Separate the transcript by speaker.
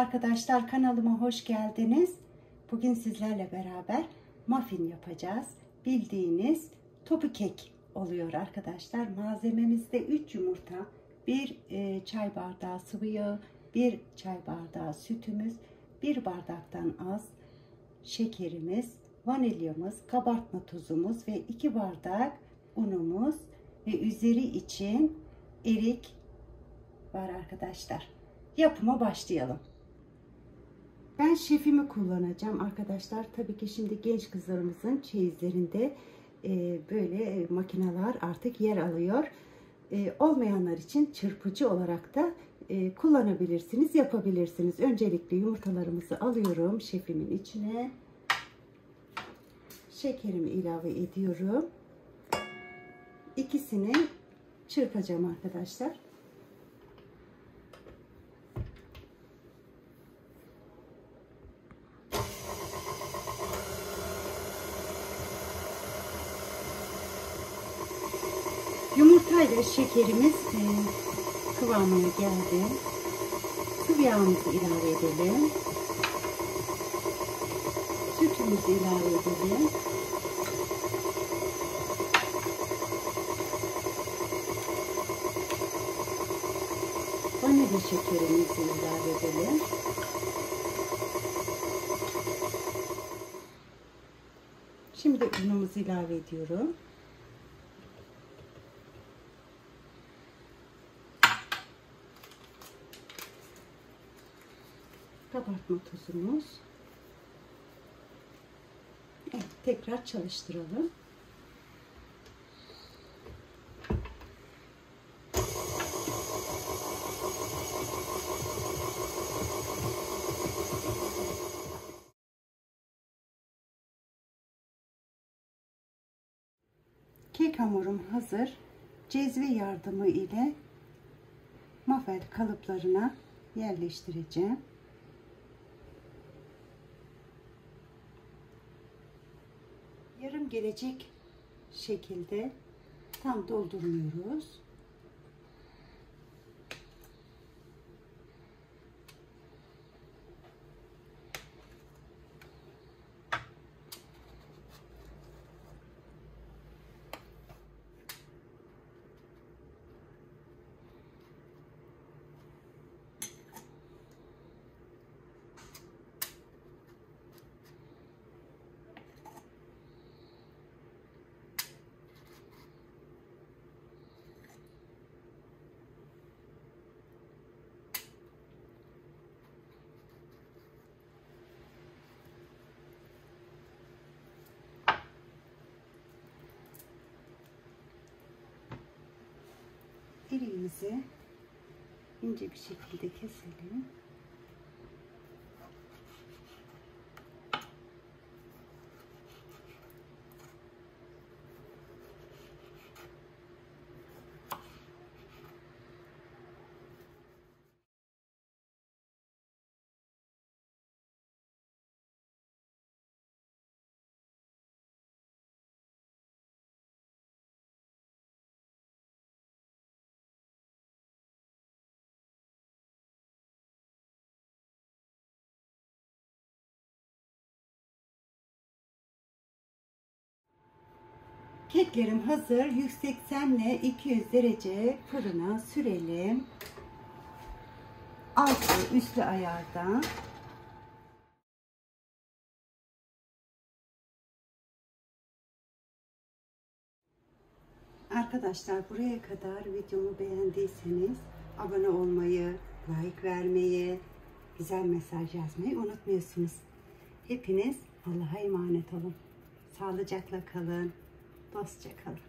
Speaker 1: arkadaşlar, kanalıma hoş geldiniz. Bugün sizlerle beraber muffin yapacağız. Bildiğiniz topu kek oluyor arkadaşlar. Malzememizde 3 yumurta, 1 çay bardağı sıvı yağ, 1 çay bardağı sütümüz, 1 bardaktan az şekerimiz, vanilyamız, kabartma tuzumuz ve 2 bardak unumuz ve üzeri için erik var arkadaşlar. Yapıma başlayalım. Ben şefimi kullanacağım arkadaşlar. Tabii ki şimdi genç kızlarımızın çeyizlerinde böyle makineler artık yer alıyor. Olmayanlar için çırpıcı olarak da kullanabilirsiniz, yapabilirsiniz. Öncelikle yumurtalarımızı alıyorum şefimin içine. Şekerimi ilave ediyorum. İkisini çırpacağım arkadaşlar. Yumurtayla şekerimiz kıvamına geldi. Sıvı yağımızı ilave edelim. Sütümüzü ilave edelim. Vanilya şekerimizi ilave edelim. Şimdi unumuzu ilave ediyorum. Kabartma tuzumuz. Evet, tekrar çalıştıralım. Kek hamurum hazır. Cezve yardımı ile muffin kalıplarına yerleştireceğim. Yarım gelecek şekilde tam doldurmuyoruz. İriğimizi ince bir şekilde keselim. Keklerim hazır. 180 ile 200 derece fırına sürelim. Altı üstlü ayarda. Arkadaşlar, buraya kadar videomu beğendiyseniz abone olmayı, like vermeyi, güzel mesaj yazmayı unutmuyorsunuz. Hepiniz Allah'a emanet olun. Sağlıcakla kalın. Dostça kalın.